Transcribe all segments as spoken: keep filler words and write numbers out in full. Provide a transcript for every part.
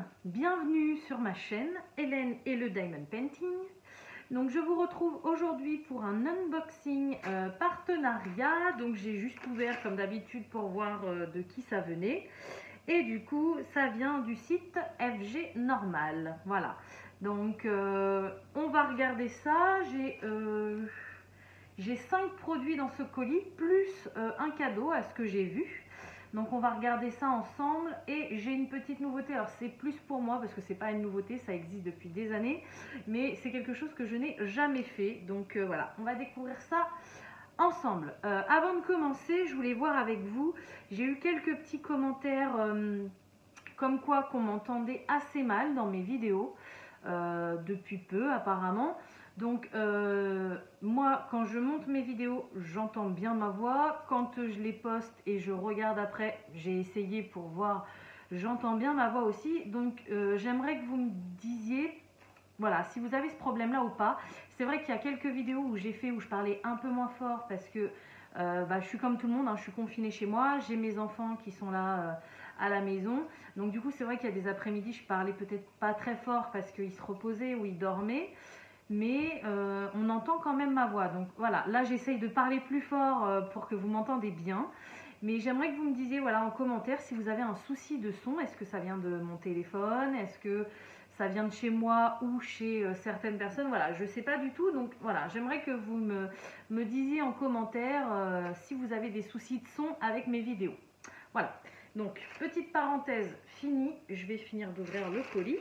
Hélène, bienvenue sur ma chaîne Hélène et le Diamond Painting. Donc je vous retrouve aujourd'hui pour un unboxing euh, partenariat. Donc j'ai juste ouvert comme d'habitude pour voir euh, de qui ça venait. Et du coup ça vient du site F G Normal. Voilà. Donc euh, on va regarder ça. J'ai euh, j'ai cinq produits dans ce colis plus euh, un cadeau à ce que j'ai vu. Donc on va regarder ça ensemble et j'ai une petite nouveauté. Alors c'est plus pour moi parce que c'est pas une nouveauté, ça existe depuis des années, mais c'est quelque chose que je n'ai jamais fait. Donc euh, voilà, on va découvrir ça ensemble. Euh, avant de commencer, je voulais voir avec vous, j'ai eu quelques petits commentaires euh, comme quoi qu'on m'entendait assez mal dans mes vidéos euh, depuis peu apparemment. Donc euh, moi quand je monte mes vidéos j'entends bien ma voix, quand je les poste et je regarde après, j'ai essayé pour voir, j'entends bien ma voix aussi. Donc euh, j'aimerais que vous me disiez voilà si vous avez ce problème là ou pas. C'est vrai qu'il y a quelques vidéos où j'ai fait où je parlais un peu moins fort parce que euh, bah, je suis comme tout le monde, hein, je suis confinée chez moi, j'ai mes enfants qui sont là euh, à la maison, donc du coup c'est vrai qu'il y a des après-midi je parlais peut-être pas très fort parce qu'ils se reposaient ou ils dormaient, mais euh, on entend quand même ma voix. Donc voilà, là j'essaye de parler plus fort euh, pour que vous m'entendez bien, mais j'aimerais que vous me disiez voilà en commentaire si vous avez un souci de son. Est-ce que ça vient de mon téléphone, est-ce que ça vient de chez moi ou chez euh, certaines personnes, voilà, je sais pas du tout. Donc voilà, j'aimerais que vous me, me disiez en commentaire euh, si vous avez des soucis de son avec mes vidéos. Voilà, donc petite parenthèse finie, je vais finir d'ouvrir le colis.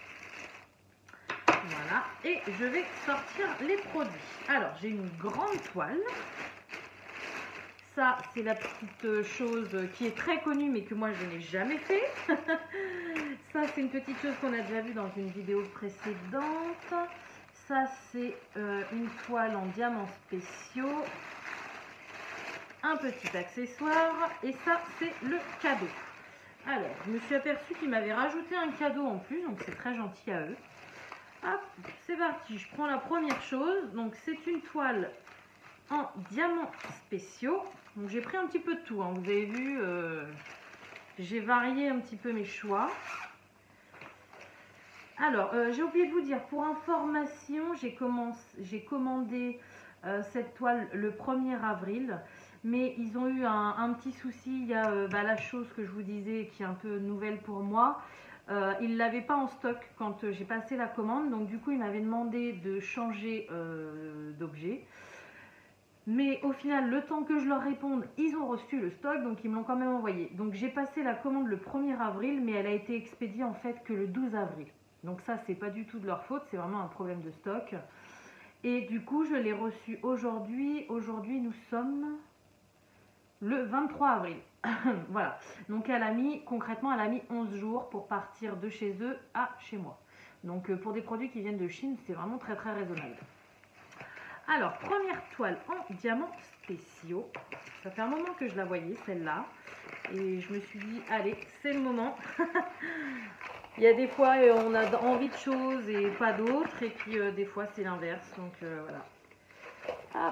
Voilà, et je vais sortir les produits. Alors, j'ai une grande toile. Ça, c'est la petite chose qui est très connue, mais que moi, je n'ai jamais fait. Ça, c'est une petite chose qu'on a déjà vue dans une vidéo précédente. Ça, c'est euh, une toile en diamants spéciaux. Un petit accessoire. Et ça, c'est le cadeau. Alors, je me suis aperçue qu'ils m'avaient rajouté un cadeau en plus, donc c'est très gentil à eux. Hop, c'est parti, je prends la première chose. Donc c'est une toile en diamants spéciaux. Donc j'ai pris un petit peu de tout, hein. Vous avez vu, euh, j'ai varié un petit peu mes choix. Alors euh, j'ai oublié de vous dire, pour information, j'ai commandé euh, cette toile le premier avril, mais ils ont eu un, un petit souci. Il y a euh, bah, la chose que je vous disais qui est un peu nouvelle pour moi. Euh, ils ne l'avaient pas en stock quand euh, j'ai passé la commande, donc du coup ils m'avaient demandé de changer euh, d'objet. Mais au final, le temps que je leur réponde, ils ont reçu le stock, donc ils me l'ont quand même envoyé. Donc j'ai passé la commande le premier avril, mais elle a été expédiée en fait que le douze avril. Donc ça, c'est pas du tout de leur faute, c'est vraiment un problème de stock. Et du coup, je l'ai reçu aujourd'hui. Aujourd'hui, nous sommes le vingt-trois avril. Voilà, donc elle a mis, concrètement, elle a mis onze jours pour partir de chez eux à chez moi. Donc pour des produits qui viennent de Chine, c'est vraiment très très raisonnable. Alors, première toile en diamants spéciaux. Ça fait un moment que je la voyais, celle-là. Et je me suis dit, allez, c'est le moment. Il y a des fois, on a envie de choses et pas d'autres. Et puis, euh, des fois, c'est l'inverse. Donc, euh, voilà. Hop.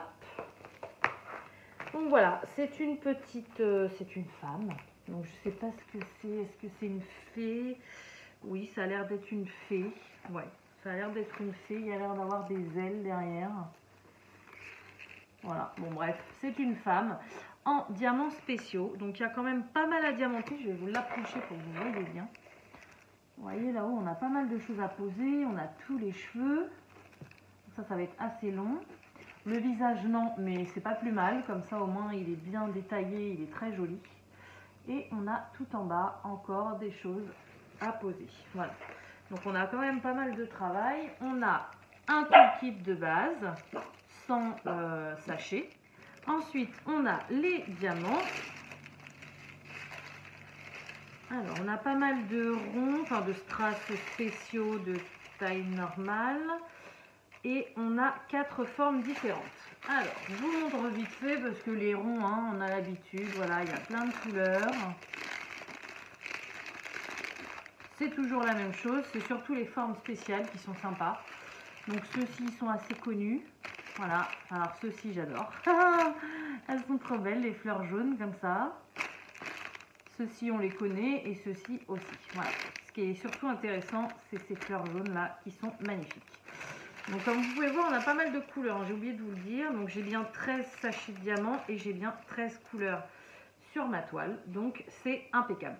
Donc voilà, c'est une petite, euh, c'est une femme. Donc je sais pas ce que c'est. Est-ce que c'est une fée? Oui, ça a l'air d'être une fée. Ouais, ça a l'air d'être une fée. Il y a l'air d'avoir des ailes derrière. Voilà, bon bref, c'est une femme en diamants spéciaux. Donc il y a quand même pas mal à diamanter. Je vais vous l'approcher pour que vous voyez bien. Vous voyez là-haut, on a pas mal de choses à poser. On a tous les cheveux. Ça, ça va être assez long. Le visage, non, mais c'est pas plus mal. Comme ça, au moins, il est bien détaillé, il est très joli. Et on a tout en bas encore des choses à poser. Voilà. Donc, on a quand même pas mal de travail. On a un toolkit de base, sans euh, sachet. Ensuite, on a les diamants. Alors, on a pas mal de ronds, enfin de strass spéciaux de taille normale. Et on a quatre formes différentes. Alors, je vous montre vite fait parce que les ronds, hein, on a l'habitude. Voilà, il y a plein de couleurs. C'est toujours la même chose. C'est surtout les formes spéciales qui sont sympas. Donc, ceux-ci sont assez connus. Voilà. Alors, ceux-ci, j'adore. Elles sont trop belles, les fleurs jaunes comme ça. Ceux-ci, on les connaît. Et ceux-ci aussi. Voilà. qui est surtout intéressant, c'est ces fleurs jaunes là qui sont magnifiques. Donc comme vous pouvez voir, on a pas mal de couleurs, j'ai oublié de vous le dire. Donc j'ai bien treize sachets de diamants et j'ai bien treize couleurs sur ma toile. Donc c'est impeccable.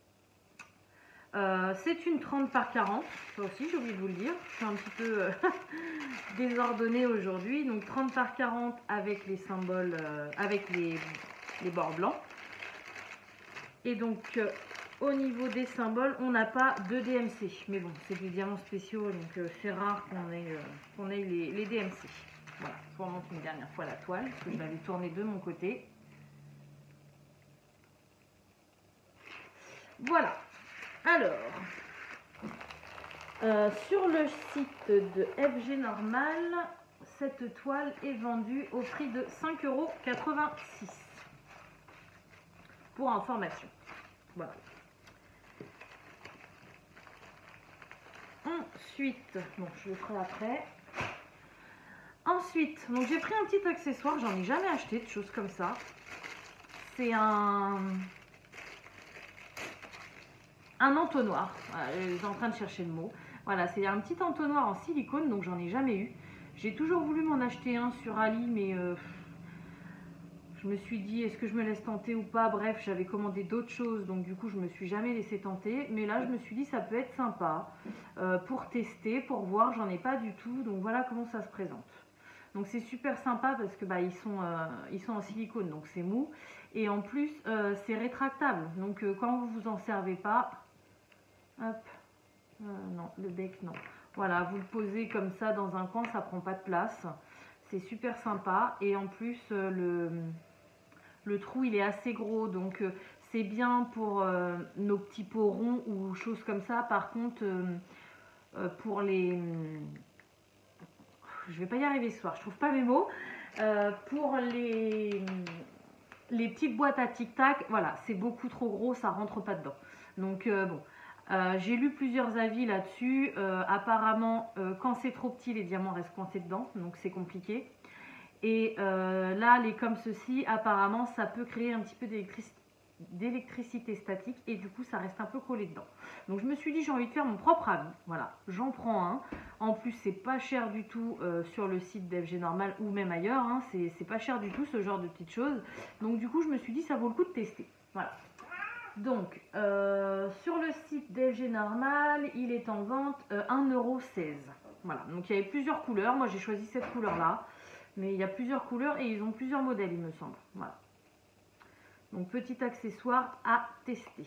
Euh, c'est une trente par quarante, ça aussi j'ai oublié de vous le dire. Je suis un petit peu euh, désordonnée aujourd'hui. Donc trente par quarante avec les symboles, euh, avec les, les bords blancs. Et donc... Euh, au niveau des symboles, on n'a pas de D M C. Mais bon, c'est des diamants spéciaux, donc euh, c'est rare qu'on ait, euh, qu'on ait les, les D M C. Voilà, je vous remontre une dernière fois la toile, parce que je l'avais tournée de mon côté. Voilà. Alors, euh, sur le site de F G Normal, cette toile est vendue au prix de cinq euros quatre-vingt-six. Pour information. Voilà. Ensuite, bon, je le ferai après. Ensuite, donc j'ai pris un petit accessoire, j'en ai jamais acheté de choses comme ça. C'est un un entonnoir. Voilà, j'étais en train de chercher le mot. Voilà, c'est un petit entonnoir en silicone, donc j'en ai jamais eu. J'ai toujours voulu m'en acheter un sur Ali, mais euh, je me suis dit, est-ce que je me laisse tenter ou pas? Bref, j'avais commandé d'autres choses, donc du coup, je me suis jamais laissé tenter. Mais là, je me suis dit, ça peut être sympa euh, pour tester, pour voir. J'en ai pas du tout, donc voilà comment ça se présente. Donc c'est super sympa parce que bah, ils, sont, euh, ils sont en silicone, donc c'est mou. Et en plus, euh, c'est rétractable. Donc euh, quand vous vous en servez pas, hop, euh, non, le bec, non. Voilà, vous le posez comme ça dans un coin, ça prend pas de place. C'est super sympa. Et en plus, euh, le... Le trou, il est assez gros, donc euh, c'est bien pour euh, nos petits pots ronds ou choses comme ça. Par contre, euh, euh, pour les... Je vais pas y arriver ce soir, je trouve pas mes mots. Euh, pour les... les petites boîtes à tic-tac, voilà, c'est beaucoup trop gros, ça rentre pas dedans. Donc euh, bon, euh, j'ai lu plusieurs avis là-dessus. Euh, apparemment, euh, quand c'est trop petit, les diamants restent coincés dedans, donc c'est compliqué. Et euh, là, les comme ceci, apparemment, ça peut créer un petit peu d'électricité statique et du coup, ça reste un peu collé dedans. Donc, je me suis dit, j'ai envie de faire mon propre avis. Voilà, j'en prends un. En plus, c'est pas cher du tout euh, sur le site d'F G Normal ou même ailleurs. Hein, c'est pas cher du tout ce genre de petites choses. Donc, du coup, je me suis dit, ça vaut le coup de tester. Voilà. Donc, euh, sur le site d'F G Normal, il est en vente euh, un euro seize. Voilà, donc il y avait plusieurs couleurs. Moi, j'ai choisi cette couleur-là. Mais il y a plusieurs couleurs et ils ont plusieurs modèles, il me semble. Voilà. Donc, petit accessoire à tester.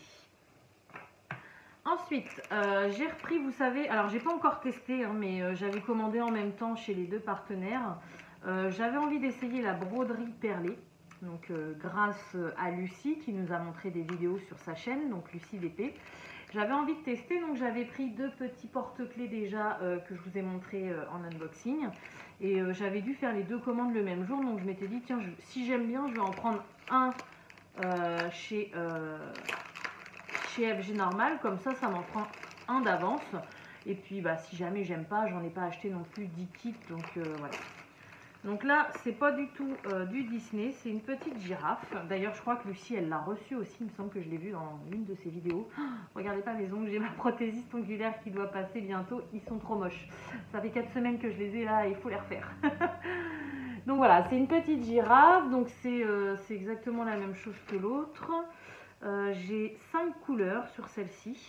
Ensuite, euh, j'ai repris, vous savez, alors j'ai pas encore testé, hein, mais euh, j'avais commandé en même temps chez les deux partenaires. Euh, j'avais envie d'essayer la broderie perlée. Donc, euh, grâce à Lucie qui nous a montré des vidéos sur sa chaîne, donc Lucie D P. J'avais envie de tester, donc j'avais pris deux petits porte-clés déjà euh, que je vous ai montré euh, en unboxing. Et euh, j'avais dû faire les deux commandes le même jour, donc je m'étais dit, tiens, je, si j'aime bien, je vais en prendre un euh, chez, euh, chez F G Normal, comme ça, ça m'en prend un d'avance. Et puis, bah, si jamais j'aime pas, j'en ai pas acheté non plus dix kits, donc euh, voilà. Donc là, c'est pas du tout euh, du Disney, c'est une petite girafe. D'ailleurs, je crois que Lucie, elle l'a reçue aussi, il me semble que je l'ai vu dans l'une de ses vidéos. Oh, regardez pas mes ongles, j'ai ma prothésiste ongulaire qui doit passer bientôt, ils sont trop moches. Ça fait quatre semaines que je les ai là, il faut les refaire. Donc voilà, c'est une petite girafe, donc c'est euh, exactement la même chose que l'autre. Euh, j'ai cinq couleurs sur celle-ci.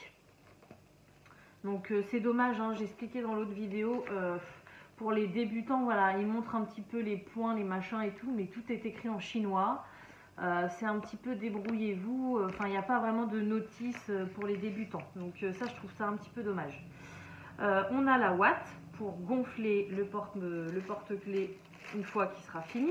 Donc euh, c'est dommage, hein, j'ai expliqué dans l'autre vidéo... Euh, Pour les débutants, voilà, ils montrent un petit peu les points, les machins et tout, mais tout est écrit en chinois. Euh, c'est un petit peu débrouillez-vous. Enfin, il n'y a pas vraiment de notice pour les débutants. Donc euh, ça, je trouve ça un petit peu dommage. Euh, on a la ouate pour gonfler le porte, le porte-clés une fois qu'il sera fini.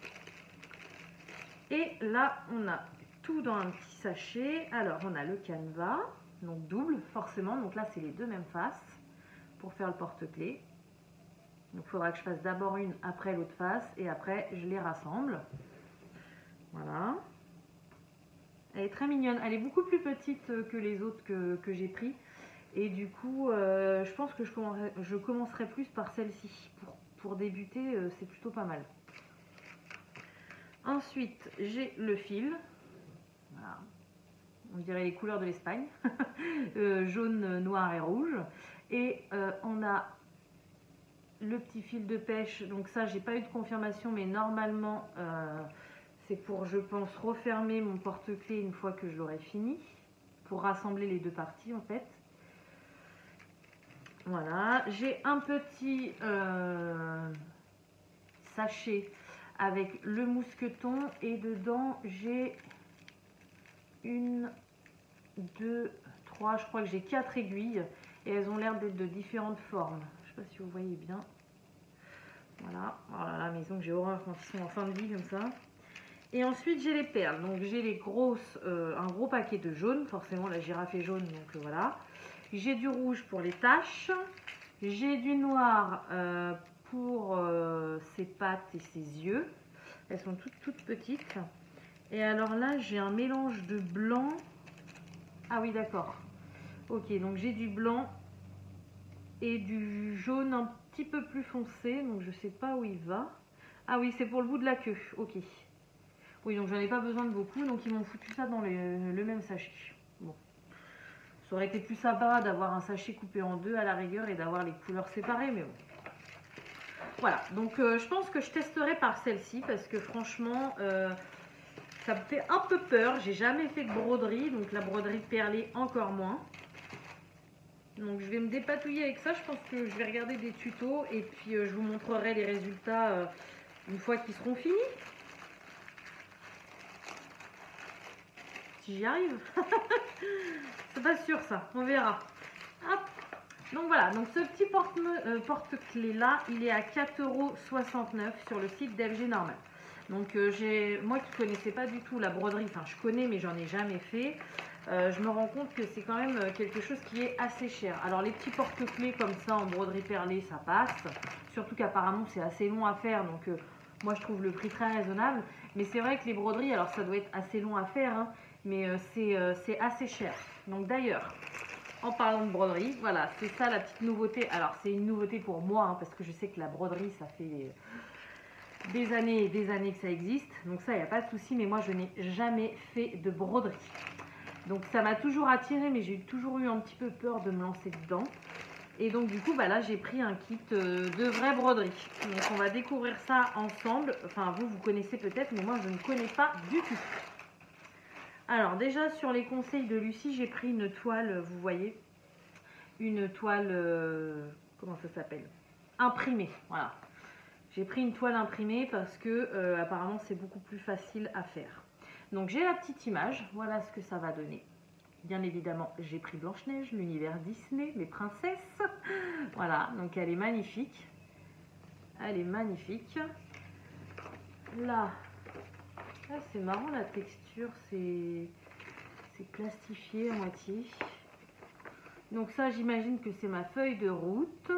Et là, on a tout dans un petit sachet. Alors, on a le canevas, donc double forcément. Donc là, c'est les deux mêmes faces pour faire le porte-clés. Donc il faudra que je fasse d'abord une, après l'autre face, et après je les rassemble. Voilà. Elle est très mignonne. Elle est beaucoup plus petite que les autres que, que j'ai pris. Et du coup, euh, je pense que je commencerai, je commencerai plus par celle-ci. Pour, pour débuter, euh, c'est plutôt pas mal. Ensuite, j'ai le fil. Voilà. on dirait les couleurs de l'Espagne, euh, jaune, noir et rouge. Et euh, on a le petit fil de pêche, donc ça j'ai pas eu de confirmation, mais normalement euh, c'est pour, je pense, refermer mon porte-clés une fois que je l'aurai fini, pour rassembler les deux parties en fait. Voilà, j'ai un petit euh, sachet avec le mousqueton et dedans j'ai une, deux, trois, je crois que j'ai quatre aiguilles et elles ont l'air d'être de différentes formes. Je sais pas si vous voyez bien. Voilà, voilà la maison que j'ai horreur quand ils sont en fin de vie comme ça. Et ensuite j'ai les perles, donc j'ai les grosses, euh, un gros paquet de jaune, forcément la girafe est jaune, donc euh, voilà. J'ai du rouge pour les taches, j'ai du noir euh, pour euh, ses pattes et ses yeux, elles sont toutes toutes petites. Et alors là j'ai un mélange de blanc, ah oui d'accord, ok, donc j'ai du blanc et du jaune un petit peu plus foncé, donc je sais pas où il va. Ah oui, c'est pour le bout de la queue, ok. Oui, donc j'en ai pas besoin de beaucoup, donc ils m'ont foutu ça dans les, le même sachet. Bon, ça aurait été plus sympa d'avoir un sachet coupé en deux à la rigueur et d'avoir les couleurs séparées, mais bon. Voilà, donc euh, je pense que je testerai par celle-ci parce que franchement, euh, ça me fait un peu peur. J'ai jamais fait de broderie, donc la broderie perlée encore moins. Donc je vais me dépatouiller avec ça, je pense que je vais regarder des tutos et puis euh, je vous montrerai les résultats euh, une fois qu'ils seront finis. Si j'y arrive. C'est pas sûr ça, on verra. Hop. Donc voilà, donc ce petit porte-clés porte là, il est à quatre euros soixante-neuf sur le site d'F G Normal. Donc euh, j'ai, moi qui connaissais pas du tout la broderie, enfin je connais mais j'en ai jamais fait, euh, je me rends compte que c'est quand même quelque chose qui est assez cher. Alors les petits porte-clés comme ça en broderie perlée, ça passe, surtout qu'apparemment c'est assez long à faire, donc euh, moi je trouve le prix très raisonnable. Mais c'est vrai que les broderies, alors ça doit être assez long à faire, hein, mais euh, c'est euh, c'est assez cher. Donc d'ailleurs, en parlant de broderie, voilà, c'est ça la petite nouveauté. Alors c'est une nouveauté pour moi, hein, parce que je sais que la broderie, ça fait des années et des années que ça existe. Donc ça, il n'y a pas de souci, mais moi je n'ai jamais fait de broderie. Donc ça m'a toujours attiré, mais j'ai toujours eu un petit peu peur de me lancer dedans. Et donc du coup, bah là, j'ai pris un kit euh, de vraie broderie. Donc on va découvrir ça ensemble. Enfin, vous, vous connaissez peut-être, mais moi, je ne connais pas du tout. Alors déjà, sur les conseils de Lucie, j'ai pris une toile, vous voyez, une toile, euh, comment ça s'appelle, imprimée, voilà. J'ai pris une toile imprimée parce que euh, apparemment c'est beaucoup plus facile à faire. Donc j'ai la petite image, voilà ce que ça va donner. Bien évidemment, j'ai pris Blanche-Neige, l'univers Disney, les princesses. Voilà, donc elle est magnifique. Elle est magnifique. Là, là c'est marrant la texture, c'est plastifié à moitié. Donc ça, j'imagine que c'est ma feuille de route.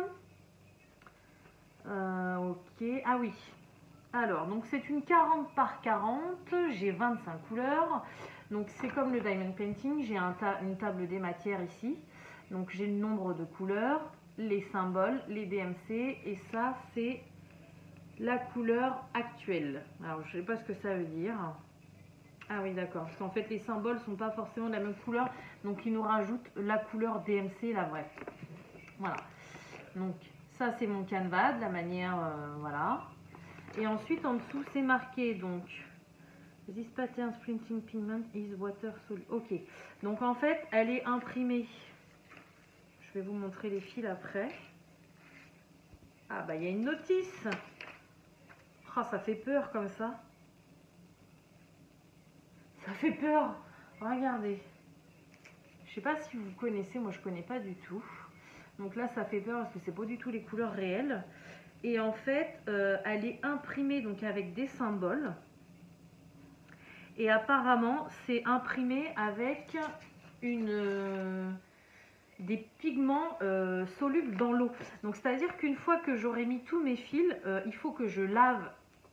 Euh, ok, ah oui. Alors, donc c'est une quarante par quarante, j'ai vingt-cinq couleurs. Donc c'est comme le diamond painting, j'ai un ta une table des matières ici. Donc j'ai le nombre de couleurs, les symboles, les D M C, et ça c'est la couleur actuelle. Alors je sais pas ce que ça veut dire. Ah oui d'accord, parce qu'en fait les symboles sont pas forcément de la même couleur, donc ils nous rajoutent la couleur D M C, la vraie. Voilà, donc ça c'est mon canevas, de la manière, euh, voilà. Et ensuite en dessous c'est marqué donc This pattern printing pigment is water soluble. Ok, donc en fait elle est imprimée. Je vais vous montrer les fils après. Ah bah il y a une notice. Oh, ça fait peur comme ça. Ça fait peur. Regardez. Je sais pas si vous connaissez, moi je connais pas du tout. Donc là ça fait peur parce que c'est pas du tout les couleurs réelles. Et en fait euh, elle est imprimée donc avec des symboles. Et apparemment, c'est imprimé avec une, euh, des pigments euh, solubles dans l'eau. Donc, c'est-à-dire qu'une fois que j'aurai mis tous mes fils, euh, il faut que je lave.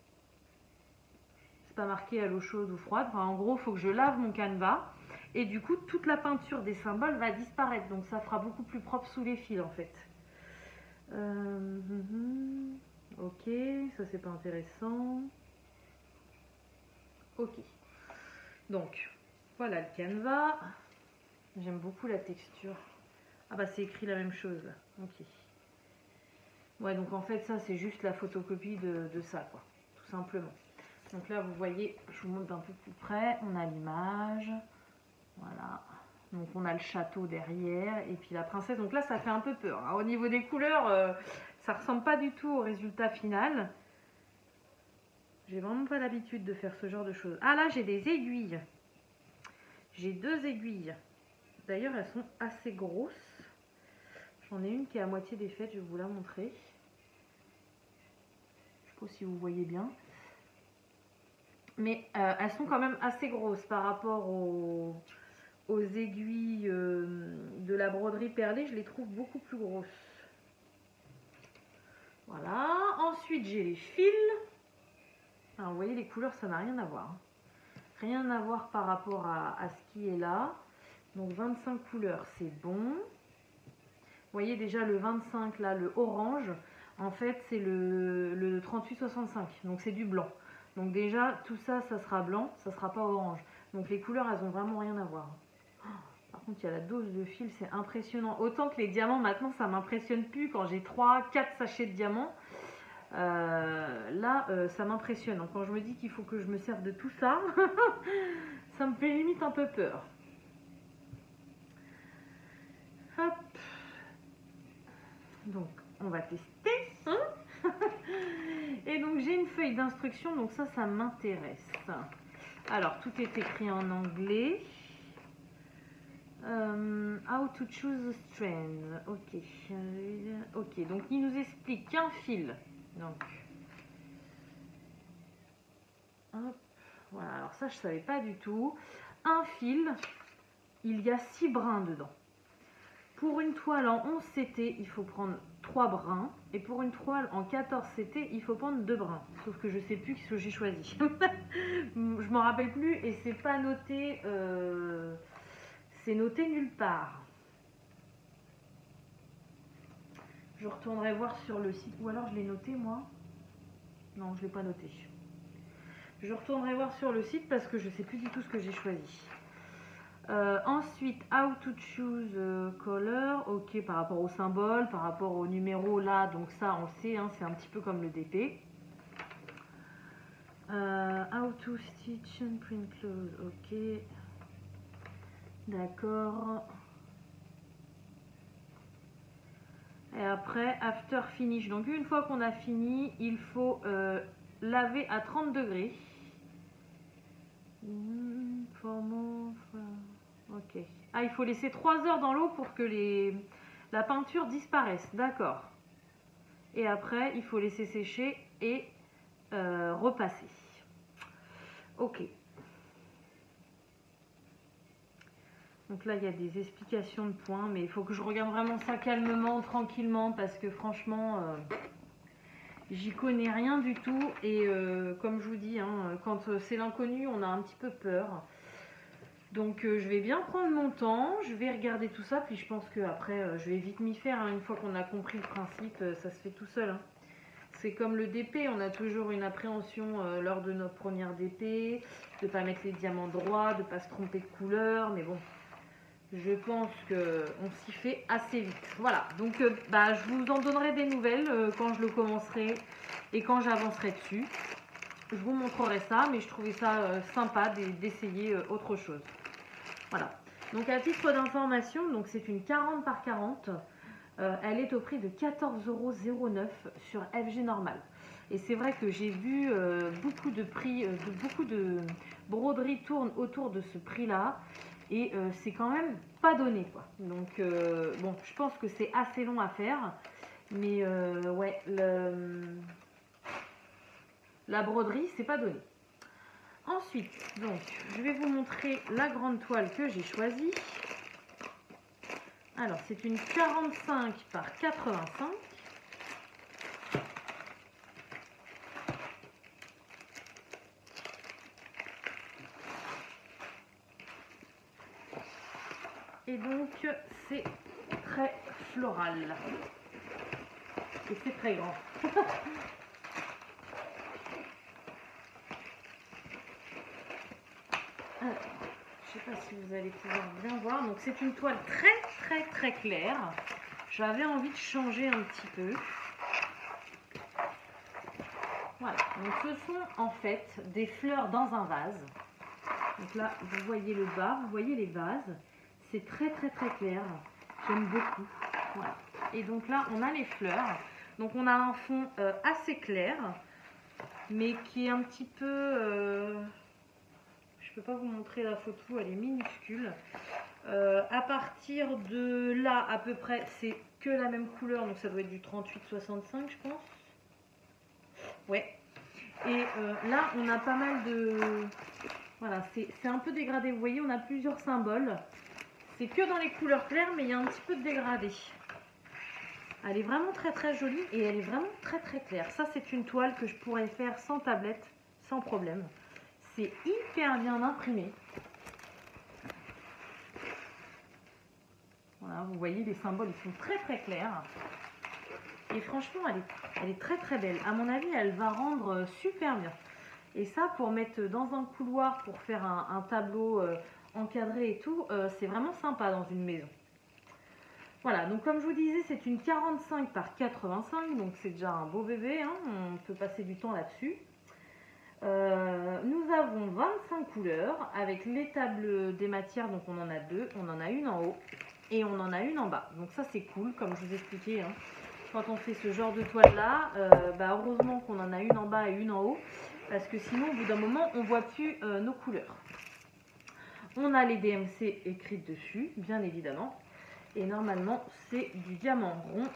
C'est pas marqué à l'eau chaude ou froide. Enfin, en gros, il faut que je lave mon canevas. Et du coup, toute la peinture des symboles va disparaître. Donc, ça fera beaucoup plus propre sous les fils, en fait. Euh, mm, ok, ça, c'est pas intéressant. Ok. Donc, Voilà le canevas. J'aime beaucoup la texture. Ah bah c'est écrit la même chose là. Ok. Ouais, donc en fait ça c'est juste la photocopie de, de ça quoi, tout simplement. Donc là vous voyez, je vous montre d'un peu plus près, on a l'image. Voilà. Donc on a le château derrière et puis la princesse. Donc là ça fait un peu peur. Hein. Au niveau des couleurs, euh, ça ressemble pas du tout au résultat final. J'ai vraiment pas l'habitude de faire ce genre de choses. Ah là j'ai des aiguilles. J'ai deux aiguilles. D'ailleurs elles sont assez grosses. J'en ai une qui est à moitié défaite, je vais vous la montrer. Je sais pas si vous voyez bien. Mais euh, elles sont quand même assez grosses par rapport aux, aux aiguilles euh, de la broderie perlée. Je les trouve beaucoup plus grosses. Voilà. Ensuite j'ai les fils. Alors vous voyez les couleurs ça n'a rien à voir. Rien à voir par rapport à, à ce qui est là. Donc vingt-cinq couleurs c'est bon. Vous voyez déjà le vingt-cinq là, le orange. En fait c'est le, le trente-huit soixante-cinq. Donc c'est du blanc. Donc déjà tout ça ça sera blanc, ça sera pas orange. Donc les couleurs elles ont vraiment rien à voir. Par contre il y a la dose de fil, c'est impressionnant. Autant que les diamants maintenant ça m'impressionne plus quand j'ai trois quatre sachets de diamants. Euh, là euh, ça m'impressionne. Quand je me dis qu'il faut que je me serve de tout ça, ça me fait limite un peu peur. Hop. Donc on va tester. Hein. Et donc j'ai une feuille d'instruction, donc ça ça m'intéresse. Alors tout est écrit en anglais. Um, how to choose a strand. Ok. Ok, donc il nous explique qu'un fil. Donc hop, voilà, alors ça je savais pas du tout. Un fil, il y a six brins dedans. Pour une toile en onze C T, il faut prendre trois brins. Et pour une toile en quatorze C T, il faut prendre deux brins. Sauf que je sais plus ce que j'ai choisi. Je m'en rappelle plus et c'est pas noté. Euh, c'est noté nulle part. Je retournerai voir sur le site. Ou alors je l'ai noté moi. Non, je l'ai pas noté. Je retournerai voir sur le site parce que je sais plus du tout ce que j'ai choisi. Euh, ensuite, how to choose color, ok, par rapport au symbole, par rapport au numéro là, donc ça on sait, hein, c'est un petit peu comme le D P. Euh, how to stitch and print close, ok, d'accord. Et après, after finish, donc une fois qu'on a fini, il faut euh, laver à trente degrés. Mm, for more, for... Ok. Ah, il faut laisser trois heures dans l'eau pour que les... la peinture disparaisse. D'accord. Et après, il faut laisser sécher et euh, repasser. Ok. Donc là, il y a des explications de points, mais il faut que je regarde vraiment ça calmement, tranquillement, parce que franchement, euh, j'y connais rien du tout. Et euh, comme je vous dis, hein, quand c'est l'inconnu, on a un petit peu peur. Donc euh, je vais bien prendre mon temps, je vais regarder tout ça, puis je pense qu'après euh, je vais vite m'y faire, hein. Une fois qu'on a compris le principe, euh, ça se fait tout seul. Hein. C'est comme le D P, on a toujours une appréhension euh, lors de notre première D P, de ne pas mettre les diamants droits, de ne pas se tromper de couleur, mais bon, je pense qu'on s'y fait assez vite. Voilà, donc euh, bah, je vous en donnerai des nouvelles euh, quand je le commencerai et quand j'avancerai dessus. Je vous montrerai ça, mais je trouvais ça euh, sympa d'essayer euh, autre chose. Voilà. Donc à titre d'information, donc c'est une quarante par quarante. Euh, elle est au prix de quatorze euros zéro neuf sur F G normal. Et c'est vrai que j'ai vu euh, beaucoup de prix, euh, de, beaucoup de broderies tournent autour de ce prix-là. Et euh, c'est quand même pas donné, quoi. Donc euh, bon, je pense que c'est assez long à faire. Mais euh, ouais, le... la broderie, c'est pas donné. Ensuite, donc, je vais vous montrer la grande toile que j'ai choisie. Alors, c'est une quarante-cinq par quatre-vingt-cinq. Et donc, c'est très floral. Et c'est très grand. Alors, j'ai sais pas si vous allez pouvoir bien voir. Donc c'est une toile très très très claire. J'avais envie de changer un petit peu. Voilà, donc ce sont en fait des fleurs dans un vase. Donc là, vous voyez le bas, vous voyez les vases. C'est très très très clair. J'aime beaucoup. Voilà. Et donc là, on a les fleurs. Donc on a un fond euh, assez clair, mais qui est un petit peu... Euh, je ne peux pas vous montrer la photo, elle est minuscule. Euh, à partir de là, à peu près, c'est que la même couleur. Donc ça doit être du trente-huit soixante-cinq, je pense. Ouais. Et euh, là, on a pas mal de... Voilà, c'est un peu dégradé. Vous voyez, on a plusieurs symboles. C'est que dans les couleurs claires, mais il y a un petit peu de dégradé. Elle est vraiment très très jolie et elle est vraiment très très claire. Ça, c'est une toile que je pourrais faire sans tablette, sans problème. C'est hyper bien imprimé. Voilà, vous voyez, les symboles, ils sont très très clairs. Et franchement, elle est, elle est très très belle. À mon avis, elle va rendre super bien. Et ça, pour mettre dans un couloir, pour faire un, un tableau euh, encadré et tout, euh, c'est vraiment sympa dans une maison. Voilà, donc comme je vous disais, c'est une quarante-cinq par quatre-vingt-cinq, donc c'est déjà un beau bébé, hein, on peut passer du temps là-dessus. Euh, nous avons vingt-cinq couleurs avec les tables des matières, donc on en a deux, on en a une en haut et on en a une en bas. Donc ça c'est cool, comme je vous expliquais, hein. Quand on fait ce genre de toile là, euh, bah heureusement qu'on en a une en bas et une en haut, parce que sinon au bout d'un moment on ne voit plus euh, nos couleurs. On a les D M C écrites dessus, bien évidemment. Et normalement, c'est du diamant rond.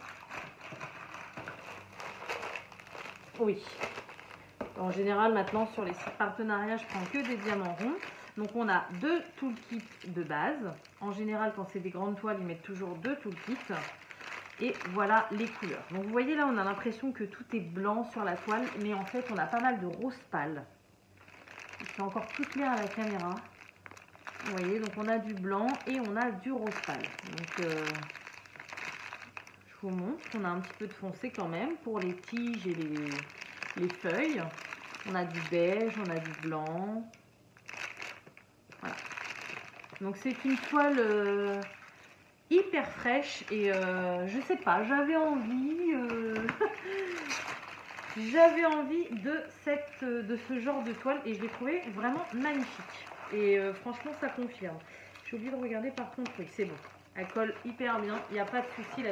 Oui. En général, maintenant, sur les sites partenariats, je prends que des diamants ronds. Donc, on a deux toolkits de base. En général, quand c'est des grandes toiles, ils mettent toujours deux toolkits. Et voilà les couleurs. Donc, vous voyez là, on a l'impression que tout est blanc sur la toile. Mais en fait, on a pas mal de rose pâle. C'est encore plus clair à la caméra. Vous voyez, donc on a du blanc et on a du rose pâle. Donc, euh, je vous montre qu'on a un petit peu de foncé quand même pour les tiges et les, les feuilles. On a du beige, on a du blanc. Voilà. Donc c'est une toile euh, hyper fraîche et euh, je sais pas, j'avais envie, euh, j'avais envie de, cette, de ce genre de toile et je l'ai trouvé vraiment magnifique. Et euh, franchement, ça confirme. J'ai oublié de regarder par contre, oui, c'est bon. Elle colle hyper bien, il n'y a pas de souci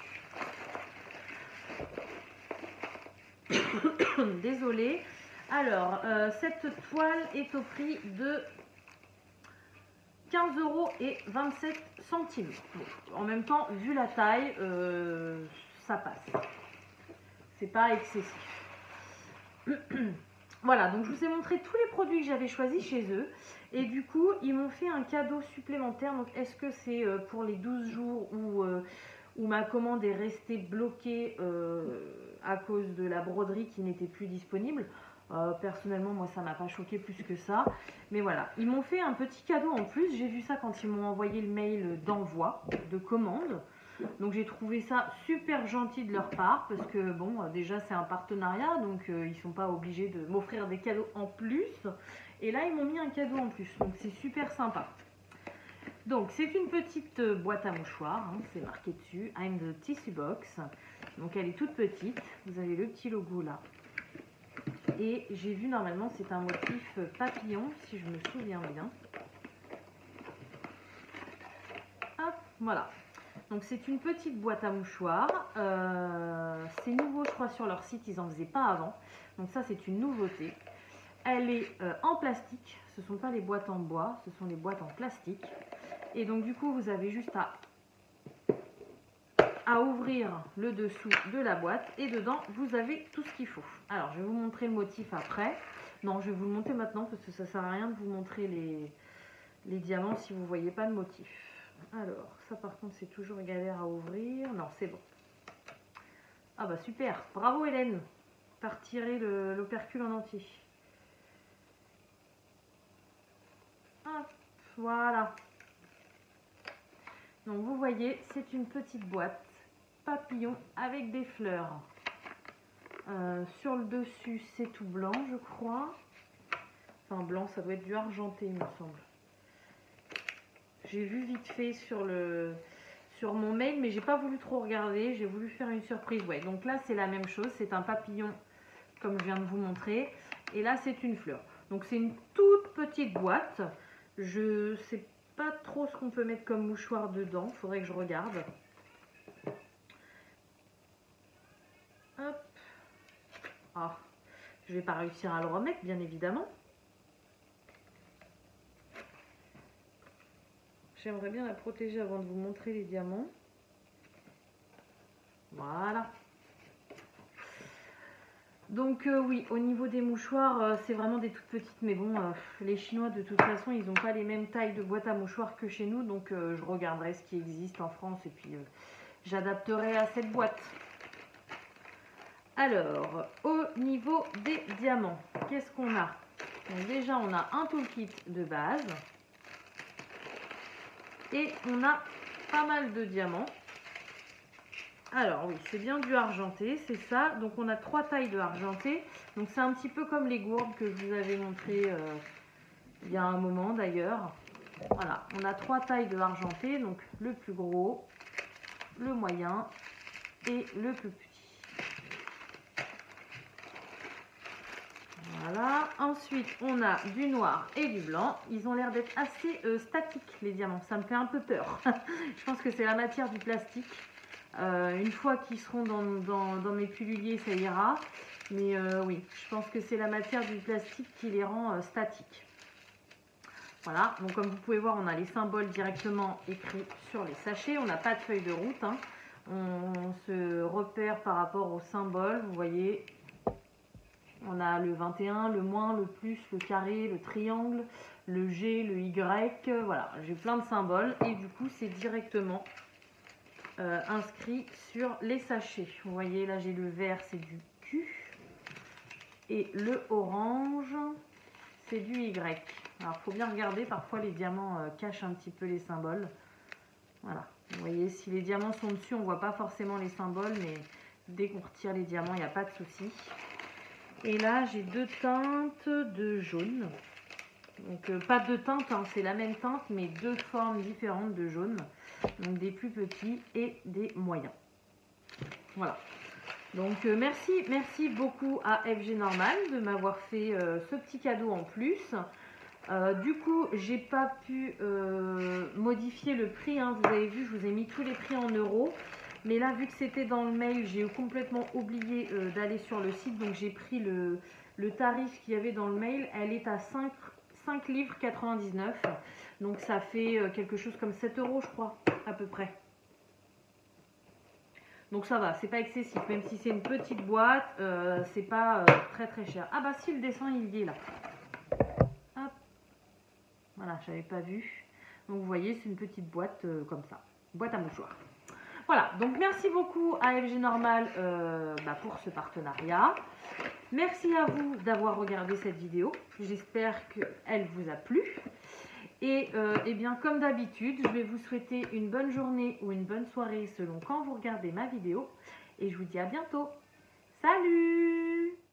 là-dessus. Désolée. Alors, euh, cette toile est au prix de quinze euros et vingt-sept centimes. Bon, en même temps, vu la taille, euh, ça passe. C'est pas excessif. Voilà, donc je vous ai montré tous les produits que j'avais choisis chez eux. Et du coup, ils m'ont fait un cadeau supplémentaire. Donc, est-ce que c'est pour les douze jours où, euh, où ma commande est restée bloquée euh, à cause de la broderie qui n'était plus disponible? euh, Personnellement, moi, ça m'a pas choqué plus que ça. Mais voilà, ils m'ont fait un petit cadeau en plus. J'ai vu ça quand ils m'ont envoyé le mail d'envoi, de commande. Donc j'ai trouvé ça super gentil de leur part parce que bon, déjà c'est un partenariat, donc euh, ils sont pas obligés de m'offrir des cadeaux en plus. Et là ils m'ont mis un cadeau en plus, donc c'est super sympa. Donc c'est une petite boîte à mouchoirs, hein, c'est marqué dessus, I'm the Tissue Box. Donc elle est toute petite, vous avez le petit logo là. Et j'ai vu normalement c'est un motif papillon si je me souviens bien. Hop, voilà. Donc c'est une petite boîte à mouchoirs, euh, c'est nouveau je crois sur leur site, ils n'en faisaient pas avant, donc ça c'est une nouveauté. Elle est euh, en plastique, ce ne sont pas les boîtes en bois, ce sont les boîtes en plastique. Et donc du coup vous avez juste à, à ouvrir le dessous de la boîte et dedans vous avez tout ce qu'il faut. Alors je vais vous montrer le motif après, non je vais vous le montrer maintenant parce que ça ne sert à rien de vous montrer les, les diamants si vous ne voyez pas le motif. Alors, ça par contre c'est toujours galère à ouvrir. Non, c'est bon. Ah bah super, bravo Hélène, par tirer l'opercule en entier. Hop, voilà. Donc vous voyez, c'est une petite boîte papillon avec des fleurs. Euh, sur le dessus, c'est tout blanc, je crois. Enfin blanc, ça doit être du argenté, il me semble. j'ai vu vite fait sur le sur mon mail, mais j'ai pas voulu trop regarder, j'ai voulu faire une surprise. Ouais, donc là c'est la même chose, c'est un papillon comme je viens de vous montrer, et là c'est une fleur. Donc c'est une toute petite boîte. Je sais pas trop ce qu'on peut mettre comme mouchoir dedans, faudrait que je regarde. Hop. Ah, je vais pas réussir à le remettre, bien évidemment. J'aimerais bien la protéger avant de vous montrer les diamants. Voilà. Donc euh, oui, au niveau des mouchoirs, euh, c'est vraiment des toutes petites. Mais bon, euh, les Chinois, de toute façon, ils n'ont pas les mêmes tailles de boîte à mouchoirs que chez nous. Donc euh, je regarderai ce qui existe en France et puis euh, j'adapterai à cette boîte. Alors, au niveau des diamants, qu'est-ce qu'on a? Donc déjà, on a un toolkit de base. Et on a pas mal de diamants. Alors oui, c'est bien du argenté, c'est ça. Donc on a trois tailles de argenté. Donc c'est un petit peu comme les gourdes que je vous avais montré euh, il y a un moment d'ailleurs. Voilà, on a trois tailles de argenté. Donc le plus gros, le moyen et le plus petit. Voilà, ensuite on a du noir et du blanc. Ils ont l'air d'être assez euh, statiques les diamants, ça me fait un peu peur. Je pense que c'est la matière du plastique. Euh, une fois qu'ils seront dans, dans, dans mes piluliers, ça ira. Mais euh, oui, je pense que c'est la matière du plastique qui les rend euh, statiques. Voilà, donc comme vous pouvez voir, on a les symboles directement écrits sur les sachets. On n'a pas de feuille de route, hein. on, on se repère par rapport aux symboles, vous voyez. On a le vingt et un, le moins, le plus, le carré, le triangle, le G, le Y. Voilà, j'ai plein de symboles et du coup, c'est directement euh, inscrit sur les sachets. Vous voyez, là, j'ai le vert, c'est du Q. Et le orange, c'est du Y. Alors, il faut bien regarder. Parfois, les diamants euh, cachent un petit peu les symboles. Voilà. Vous voyez, si les diamants sont dessus, on ne voit pas forcément les symboles. Mais dès qu'on retire les diamants, il n'y a pas de souci. Et là, j'ai deux teintes de jaune. Donc, euh, pas deux teintes, hein, c'est la même teinte, mais deux formes différentes de jaune. Donc, des plus petits et des moyens. Voilà. Donc, euh, merci, merci beaucoup à F G Normal de m'avoir fait euh, ce petit cadeau en plus. Euh, du coup, j'ai pas pu euh, modifier le prix. Hein. Vous avez vu, je vous ai mis tous les prix en euros. Mais là, vu que c'était dans le mail, j'ai complètement oublié euh, d'aller sur le site. Donc, j'ai pris le, le tarif qu'il y avait dans le mail. Elle est à cinq livres quatre-vingt-dix-neuf. Donc, ça fait euh, quelque chose comme sept euros, je crois, à peu près. Donc, ça va, c'est pas excessif. Même si c'est une petite boîte, euh, c'est pas euh, très très cher. Ah bah si, le dessin, il y est là. Hop. Voilà, j'avais pas vu. Donc, vous voyez, c'est une petite boîte euh, comme ça. Boîte à mouchoirs. Voilà, donc merci beaucoup à F G Normal euh, bah pour ce partenariat. Merci à vous d'avoir regardé cette vidéo. J'espère qu'elle vous a plu. Et, euh, et bien comme d'habitude, je vais vous souhaiter une bonne journée ou une bonne soirée selon quand vous regardez ma vidéo. Et je vous dis à bientôt. Salut!